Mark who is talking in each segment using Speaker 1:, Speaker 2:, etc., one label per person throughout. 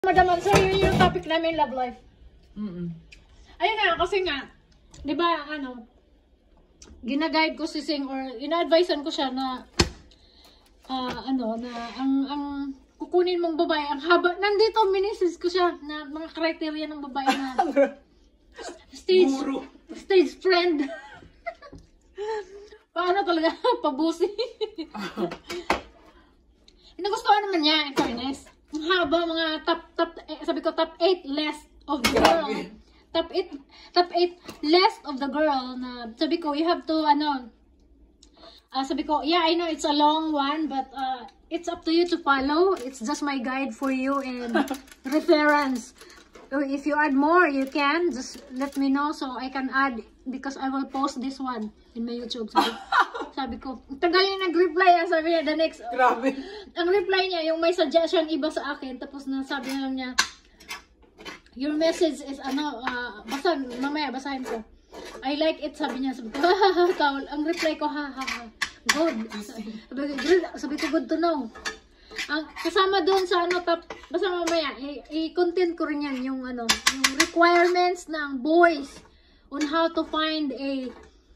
Speaker 1: Madam, so yun yung topic namin, love life. Ayun nga, kasi nga, di ba, ginaguide ko si Sing or ina-advisean ko siya na, ang kukunin mong babae, ang haba, nandito, minisis ko siya, na mga criteria ng babae na, stage friend. Paano talaga, pabusi. Nagustuhan naman niya, in fairness. Ang haba, mga sabi ko, top 8 list of the girl. Top 8 list of the girl na, sabi ko, you have to, sabi ko, yeah, I know it's a long one, but it's up to you to follow. It's just my guide for you and reference. Or if you add more, you can. Just let me know so I can add because I will post this one in my YouTube. Sabi ko, tagal yung nag-reply. Sabi niya, the next.
Speaker 2: Grabe.
Speaker 1: Ang reply niya, yung may suggestion iba sa akin. Tapos nasabi na niya, your message is mamaya basahin ko. I like it, sabi niya. Sabi ko, tawal. Ang reply ko, good. Sabi ko, good to know. Ang kasama doon sa basta mamaya, i-content ko rin yan yung requirements ng boys on how to find a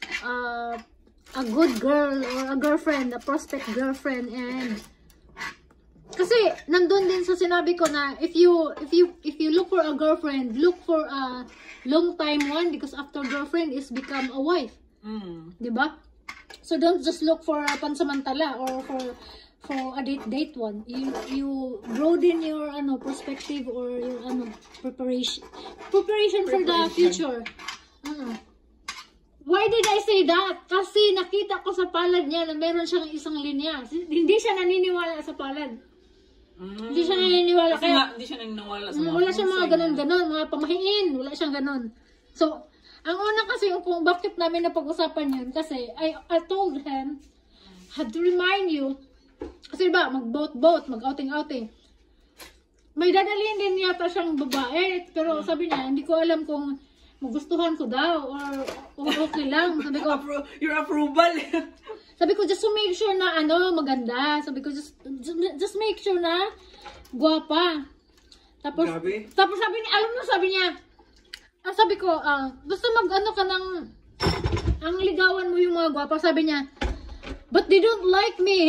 Speaker 1: good girl or a girlfriend, a prospect girlfriend. And kasi nandun din sa sinabi ko na if you look for a girlfriend, look for a long time one because after girlfriend is become a wife. Diba? So don't just look for a pansamantala or for a date one. You broaden your perspective or your preparation for the future. Why did I say that? Kasi nakita ko sa palad niya na meron siyang isang linya. Hindi siya naniniwala sa palad. Hindi siya naniniwala.
Speaker 2: Hindi siya naniniwala sa mga
Speaker 1: wala siyang mga ganon-ganon, mga pamahiin. Wala siyang ganon. So, ang una kasi kung bakit namin napag-usapan yun, kasi I told him, had to remind you, kasi ba, mag-boat, mag-outing-outing. May dadalhin din yata siyang babae, pero sabi niya, hindi ko alam kung magustuhan ko daw or okay lang. Sabi ko,
Speaker 2: your approval.
Speaker 1: Sabi ko, just to make sure na maganda. Sabi ko, just make sure na guwapa. Tapos sabi niya, sabi niya, sabi ko, basta ka ng, ang ligawan mo yung mga guwapa. Sabi niya, but they don't like me.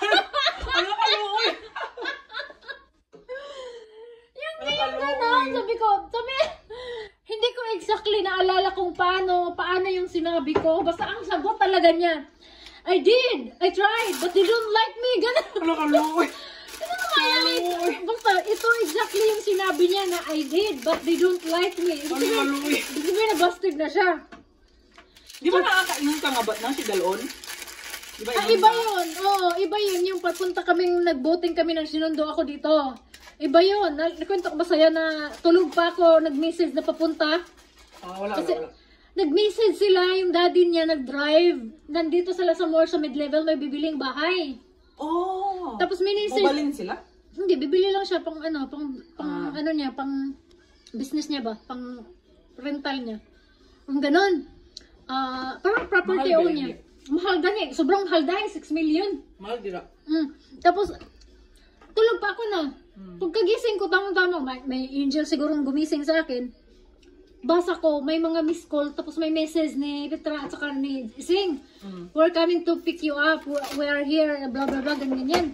Speaker 1: Yung gano'n. Sabi, hindi ko exactly naalala kung paano yung sinabi ko. Basta ang sagot talaga niya, I tried, but they don't like me. Gano'n. Basta ito exactly yung sinabi niya na I did, but they don't like me. Ibig sabihin na busted na siya.
Speaker 2: Di ba nakakainom ka nga ba na si Dalon?
Speaker 1: Iba yun. Oo, iba yun. Yung papunta kaming nag-boating kami nang sinundo ako dito. Iba yun. Nakwento ko ba sa'yo na tulog pa ako, nag-message na papunta?
Speaker 2: Wala.
Speaker 1: Nag-message sila, yung daddy niya nag-drive. Nandito sila sa mall sa mid-level, may bibiling bahay.
Speaker 2: Oh!
Speaker 1: Tapos message.
Speaker 2: Mabalin sila?
Speaker 1: Hindi, bibili lang siya pang pang business niya ba? Pang rental niya. Ang ganon. Parang property own niya. Mahal gani. Sobrang mahal dahil. 6 million.
Speaker 2: Mahal dira.
Speaker 1: Tapos, tulog pa ako na. Pagkagising ko, tamang-tama, may angel sigurong gumising sa akin. Basa ko, may mga missed call, tapos may message ni Petra at saka ni Sing. We're coming to pick you up. We are here, blah, blah, blah, ganyan.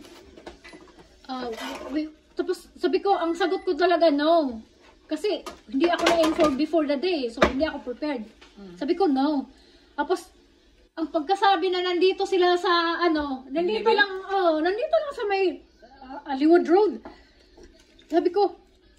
Speaker 1: Tapos, sabi ko, ang sagot ko talaga, no. Kasi, hindi ako na-informed before the day. So, hindi ako prepared. Sabi ko, no. Tapos, ang pagkasabi na nandito sila sa, nandito lang sa may Hollywood Road. Sabi ko,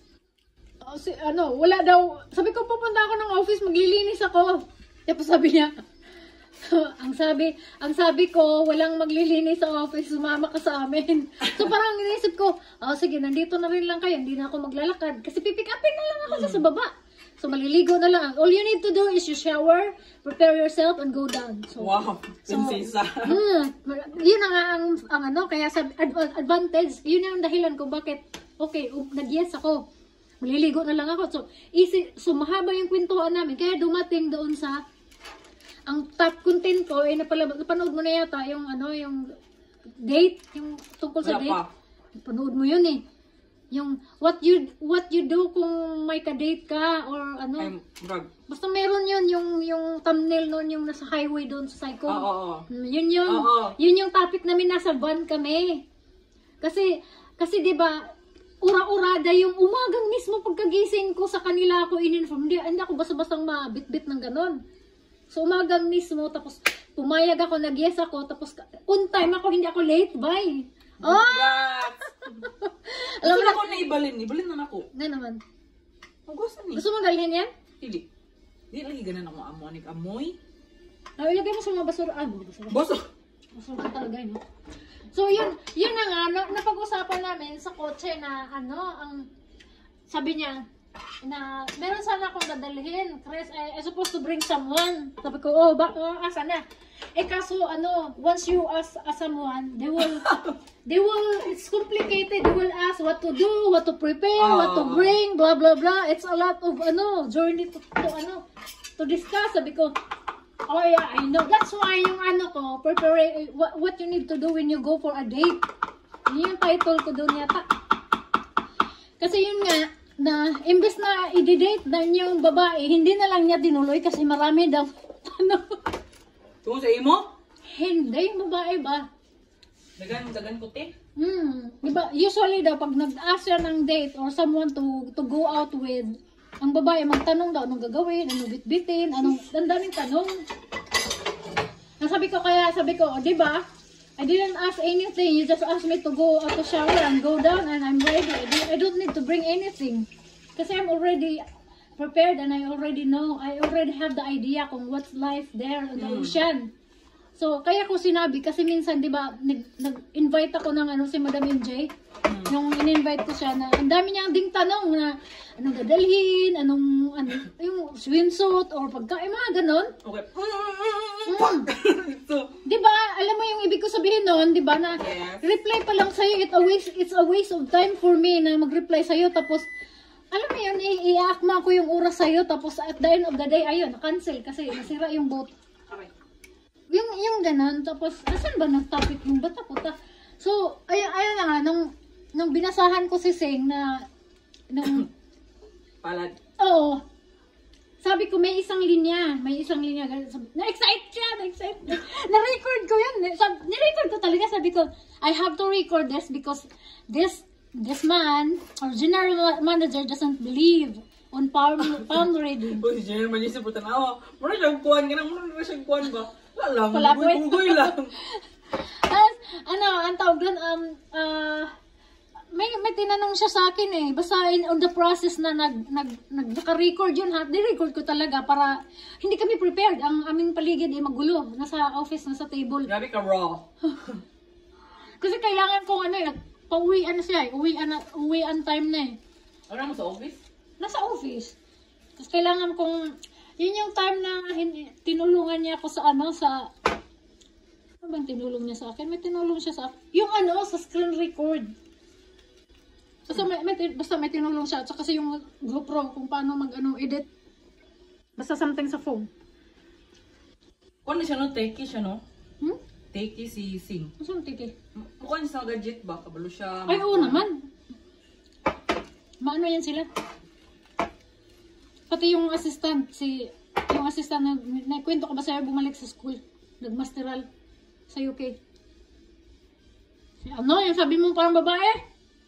Speaker 1: wala daw. Sabi ko, pupunta ako ng office, maglilinis ako. Tapos sabi niya, ang sabi ko, walang maglilinis sa office, sumama ka sa amin. So parang inisip ko, sige, nandito na rin lang kayo, hindi na ako maglalakad. Kasi pipick upin na lang ako sa baba. So maliligo na lang. All you need to do is you shower, prepare yourself, and go down. So,
Speaker 2: wow, prinsesa.
Speaker 1: Yun ang kaya sa advantage, yun yung dahilan kung bakit, okay, nag-yes ako. Maliligo na lang ako. So, mahaba yung kwentuhan namin. Kaya dumating doon sa, ang top content ko, napanood mo na yata, yung date, yung tungkol sa date. Panood mo yun eh. Yung what you do kung may ka-date ka or ano.
Speaker 2: Ay, brag.
Speaker 1: Basta meron yun yung thumbnail nun yung nasa highway doon sa Psycho.
Speaker 2: Oo.
Speaker 1: Yun yung topic namin, nasa van kami. Kasi 'di ba, ura-urada yung umagang mismo pagkagising ko sa kanila ako in-inform. Hindi ako basta-bastang mabit-bit ng ganon. So umagang mismo, tapos pumayag ako, nag-yes ako, tapos on time ako, hindi ako late, bye. Oh!
Speaker 2: Alam mo na ako na ibalin na ako.
Speaker 1: Na naman.
Speaker 2: Gusto ni.
Speaker 1: Gusto mo dalhin yan?
Speaker 2: Hindi. Di lagi ganan ako amoy.
Speaker 1: Ilagay mo sa mga basura. Basura.
Speaker 2: Boso.
Speaker 1: Basura talaga yun. So yun na nga, napag-usapan namin sa kotse na ang sabi niya, na meron sana akong dadalhin. Chris, I supposed to bring someone. Sabi ko, asa na? Kaso once you ask someone, they will, it's complicated. They will ask what to do, what to prepare, what to bring, blah blah blah. It's a lot of journey to discuss. Sabi ko, oh yeah, I know. That's why yung ko, prepare what you need to do when you go for a date. Yun yung title ko doon yata. Kasi yun nga, na imbes na i-date na yung babae, hindi na lang niya tinuloy kasi marami daw
Speaker 2: Tungkol sa imo?
Speaker 1: Hindi, yung babae ba?
Speaker 2: Dagan puti?
Speaker 1: Diba, usually daw, pag nag-ask siya ng date or someone to go out with, ang babae magtanong daw anong gagawin, anong bitbitin, ang daming tanong. Sabi ko, diba, I didn't ask anything. You just asked me to go out to shower and go down and I'm ready. I don't need to bring anything. Kasi I'm already prepared and I already know. I already have the idea kung what's life there on the ocean. So, kaya ko sinabi, kasi minsan, di ba, nag-invite ako ng si Madam MJ. Yung in-invite ko siya na, ang dami niya ding tanong na, anong dadalhin, yung swimsuit, or pagkain, mga ganon.
Speaker 2: Okay.
Speaker 1: Di ba, alam mo yung ibig ko sabihin noon, di ba, na reply pa lang sa'yo, it's a waste of time for me na mag-reply sa'yo, tapos, alam mo yun, i-aakma ko yung oras sa'yo, tapos at the end of the day, ayun, cancel kasi nasira yung boat. Yung ganun, tapos, asan ba nag-topic yung bata puta? So, ayun na nga, nung binasahan ko si Sing na,
Speaker 2: Palad.
Speaker 1: Oo. Sabi ko, may isang linya. Na-excite siya, na-record ko yun. Ni-record ko talaga, sabi ko, I have to record this because this man, or general manager, doesn't believe on palm reading.
Speaker 2: Si general manager po tanawa. Muna siyang kuhan ka na, muna siyang kuhan ba? Wala lang,
Speaker 1: Palaboy.
Speaker 2: bugoy lang.
Speaker 1: Ang tawag doon, may tinanong siya sa akin eh. Basta on the process na naka-record yun ha. Di-record ko talaga para hindi kami prepared. Ang aming paligid ay magulo. Nasa office, nasa table.
Speaker 2: Grabe ka raw.
Speaker 1: Kasi kailangan kong pauwian siya eh. Uwian time na eh.
Speaker 2: Ano mo sa office?
Speaker 1: Nasa office. Tapos kailangan kong, yun yung time na tinulungan niya ako sa ano bang tinulong niya sa akin? May tinulong siya sa akin. Yung sa screen record. Basta may tinulong siya. Tsaka kasi yung GoPro, kung paano edit. Basta something sa phone.
Speaker 2: Kung siya no, takey siya no?
Speaker 1: Hmm?
Speaker 2: Takey si Sing.
Speaker 1: Saan tiki?
Speaker 2: Mukha niya sa gadget ba? Kabalo siya.
Speaker 1: Ay, oo naman. Maano yan sila? Pati yung assistant, na kwento ko ba sa'yo, bumalik sa school. Nagmasteral sa UK. Yung sabi mo parang babae?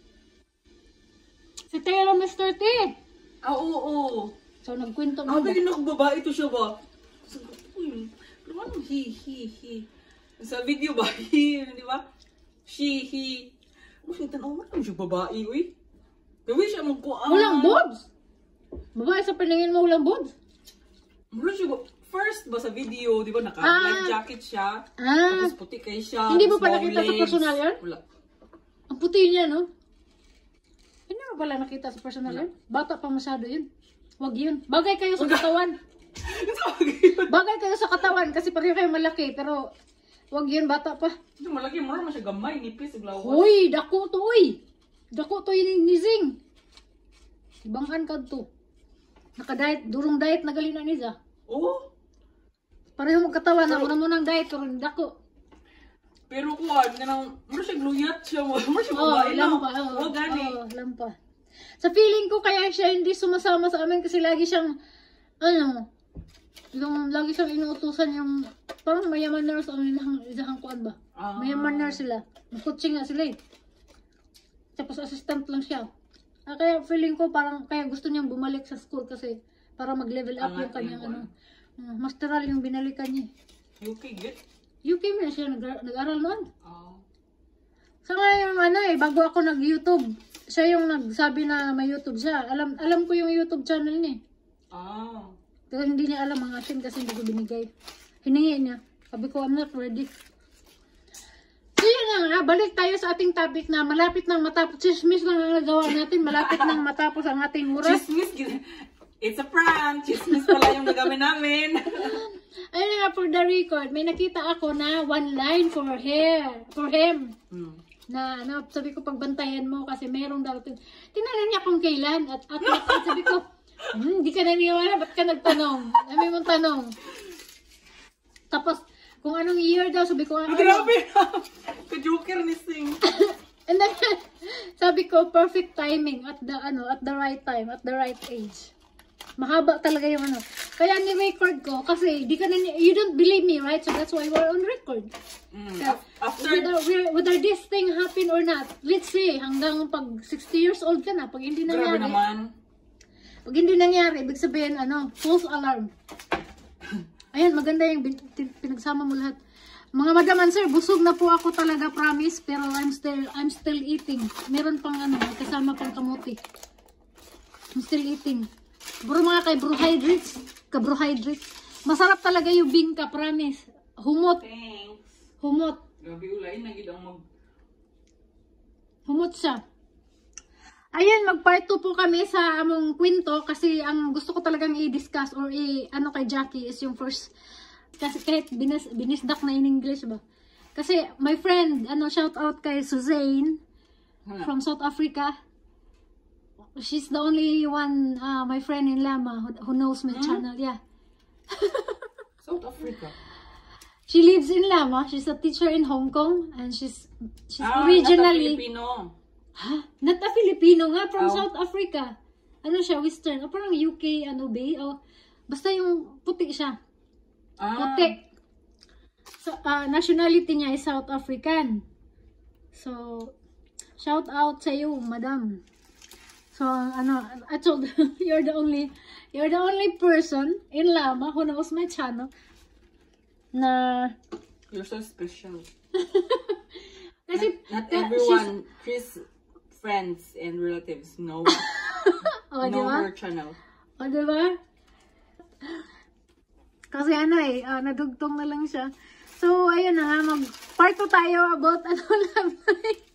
Speaker 1: Si Taylor Mr. T.
Speaker 2: Oo.
Speaker 1: So, nagkwento mo.
Speaker 2: Hindi na babae ito siya ba? Pero ano, he. Sa video ba? He, di ba? She, he. Ano siya babae, uy? Gawin siya magkuhaan.
Speaker 1: Walang boobs. Babae sa paningin mo walang boobs.
Speaker 2: Wala siya first ba sa video, di ba, naka-life jacket siya. Tapos puti kayo siya.
Speaker 1: Hindi mo pa nakita sa personal yan?
Speaker 2: Wala.
Speaker 1: Ang puti niya, no? Hindi mo pala nakita sa personal yan? Bata pa masyado yun. Wag yun. Bagay kayo sa katawan. Bagay kayo sa katawan kasi pareho kayo malaki. Pero, wag yun, bata pa.
Speaker 2: Ito malaki, marama siya gamay, nipis, glawas.
Speaker 1: Uy, dako to, uy. Dako to yung nizing. Ibangkan ka to. Naka-diet, durong diet na galina niya.
Speaker 2: Oo.
Speaker 1: Pareho magkatawan, na muna munang diet, pero dako.
Speaker 2: Pero kuwan, ganang, mura siya gluyat siya mo. Mura siya
Speaker 1: Oh,
Speaker 2: babae lang.
Speaker 1: lampa. Oh,
Speaker 2: Gani.
Speaker 1: oh, lampa. Sa feeling ko kaya siya hindi sumasama sa amin kasi lagi siyang, ano, yung lagi siyang inuutusan yung, parang mayaman nurse ang isahang kuan ba? Mayaman nurse sila. Coaching nga sila eh. Tapos assistant lang siya. Kaya feeling ko parang, kaya gusto niyang bumalik sa school kasi para mag-level up yung kanyang ano. Masteral yung binalikan niya.
Speaker 2: UK, good.
Speaker 1: UK mo na siya nag-aral noon. Sa ngayon, ano eh, bago ako nag-YouTube, siya yung nagsabi na may YouTube siya. Alam ko yung YouTube channel niya. Pero hindi niya alam mga asin kasi hindi ko binigay. Hiningi niya. Sabi ko, I'm not ready. So yun na nga, balik tayo sa ating topic na malapit nang matapos. Chismis lang ang nagawa natin. Malapit nang matapos ang ating oras.
Speaker 2: Chismis, it's a prank. Chismis pala yung nagamin namin.
Speaker 1: Ayun nga, for the record, may nakita ako na one line for him. Na ano, sabi ko pagbantayan mo kasi merong daw. Tinanong niya kung kailan at sabi ko, hindi ka naniniwala, ba't ka nagtanong? Dami mong tanong. Tapos, kung anong year daw, sabi ko,
Speaker 2: Grabe na! Ka-joker ni Sing.
Speaker 1: And then, sabi ko, perfect timing at the right time, at the right age. Mahaba talaga yung ano. Kaya ni-record ko kasi you don't believe me, right? So that's why we're on record. So, whether this thing happen or not, let's see, hanggang pag 60 years old ka na, pag hindi nangyari.
Speaker 2: Grabe naman.
Speaker 1: Pag hindi nangyari, ibig sabihin, false alarm. Ayan, maganda yung pinagsama mo lahat. Mga madaman sir, busog na po ako talaga, promise. Pero I'm still eating. Meron pang kasama pang kamuti. I'm still eating. Bro mga carbohydrates. Masarap talaga yung bingka, promise. Humot.
Speaker 2: Thanks.
Speaker 1: Humot.
Speaker 2: Grabe ulay, nagid ang
Speaker 1: Humot siya. Ayan, mag-part 2 po kami sa among kwento kasi ang gusto ko talagang i-discuss or kay Jackie is yung first, kasi kahit binisdak na in English ba. Kasi my friend, shout out kay Suzanne from South Africa. She's the only one, my friend in Lama who knows my channel, yeah.
Speaker 2: South Africa.
Speaker 1: She lives in Lama. She's a teacher in Hong Kong and she's originally
Speaker 2: Filipino.
Speaker 1: Ha? Not a Filipino nga, from South Africa. Ano siya, Western. O parang UK, basta yung puti siya. Puti. So, nationality niya is South African. So, shout out sa iyo, madam. So, I told you're the only person in Lama who knows my channel. Na,
Speaker 2: You're so special.
Speaker 1: kasi,
Speaker 2: not everyone, Chris, friends and relatives know her channel.
Speaker 1: O, diba? Kasi nadugtong na lang siya. So, ayun na, mag-part 2 tayo about love life.